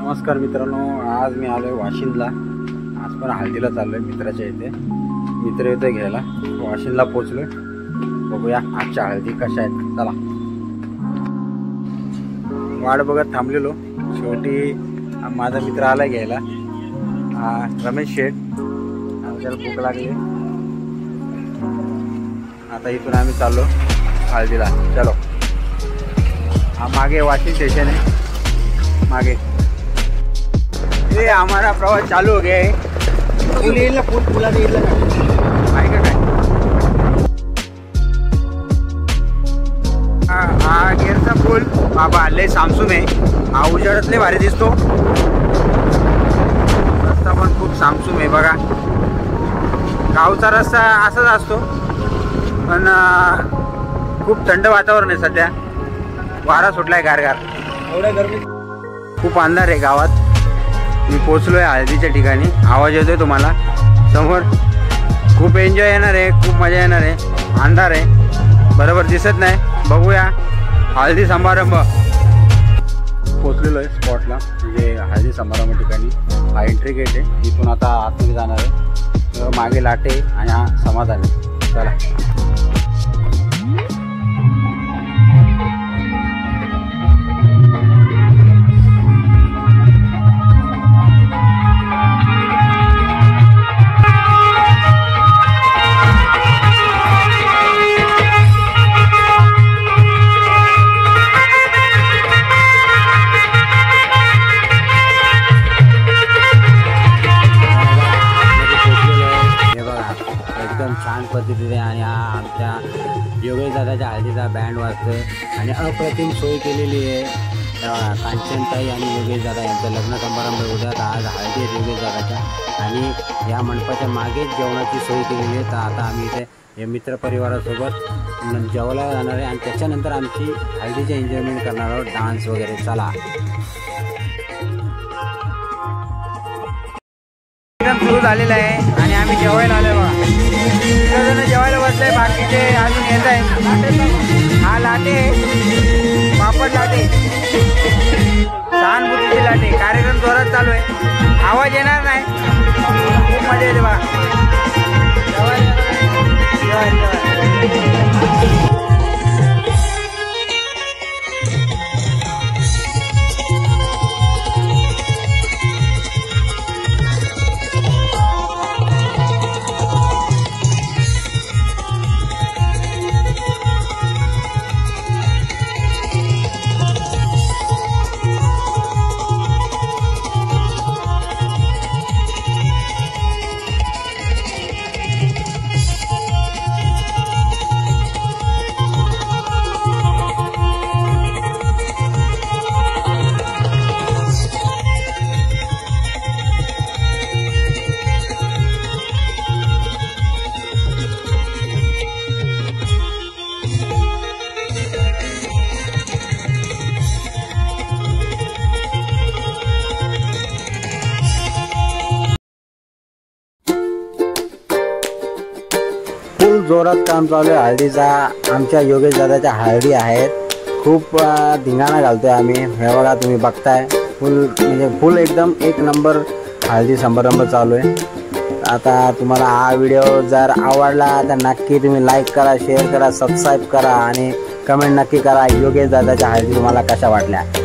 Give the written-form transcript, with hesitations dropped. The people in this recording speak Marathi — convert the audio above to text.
नमस्कार मित्रांनो, आज मी आलोय वाशिंदला। आज पण हळदीला चाललोय मित्राच्या इथे। मित्र इथे घ्यायला वाशिंदला पोहोचलोय। बघूया आजच्या हळदी कशा आहेत। चला, वाट बघत थांबलेलो, शेवटी माझा मित्र आलाय घ्यायला, रमेश शेठ। आमच्याला भूक लागली, आता इथून आम्ही चाललो हळदीला। चलो, हा मागे वाशिंद स्टेशन है, मागे ये हमारा प्रवास चालू हो गया है। पुल येईल ना, पुला येईल ना, आहे का काय? हा गेरचा पूल बाबा लय सामसूम आहे। हा उजाडात लय भारी दिसतो, रस्ता पण खूप सामसूम आहे बघा। गावचा रस्ता असाच असतो, पण खूप थंड वातावरण आहे सध्या। वारा सुटलाय गारगार, एवढ्या गरमी, खूप अंधार आहे गावात। मी पोचलोय हळदीच्या ठिकाणी, आवाज येतोय तुम्हाला समोर। खूप एन्जॉय येणार आहे, खूप मजा येणार आहे। अंधार आहे, बरोबर दिसत नाही। बघूया हळदी समारंभ। पोचलेलो आहे स्पॉटला, म्हणजे हळदी समारंभ ठिकाणी। हा एंट्री गेट आहे, इथून आता आतमध्ये जाणार आहे। मागे लाटे आणि हा समाधान आहे। चला, छान पद्धतीने। आणि हा आमच्या योगेश दादाच्या हळदीचा बँड वाजतोय आणि अप्रतिम सोय केलेली आहे। कांचनताई आणि योगेश दादा यांचा लग्न समारंभ उद्या, आज हळदी योगेश दादाच्या, आणि या मंडपाच्या मागेच जेवणाची सोय केलेली आहे। तर आता आम्ही इथे हे मित्रपरिवारासोबत जेवायला जाणार आहे, आणि त्याच्यानंतर आमची हळदीचे एन्जॉयमेंट करणार आहोत, डान्स वगैरे। चला, सुरू झालेला आहे आणि आम्ही जेवायला आलोय बघा। जण जेवायला बसले, बाकीचे अजून येत आहेत। हा लाटे, पापड लाटे, सहानुभूतीची लाटे। कार्यक्रम जोरात चालू आहे, आवाज येणार नाही, खूप मजा येते बघा। जोरात काम चालू आहे हळदीचा। आमच्या योगेश दादाच्या हळदी आहेत, खूप धिंगाणा घालतोय आम्ही। हे बघा, तुम्ही बघताय, फुल एकदम एक नंबर हळदी समारंभ चालू आहे। आता तुम्हाला हा व्हिडिओ जर आवडला तर नक्की तुम्ही लाईक करा, शेअर करा, सबस्क्राईब करा आणि कमेंट नक्की करा। योगेश दादाच्या हळदी तुम्हाला कशा वाटल्या।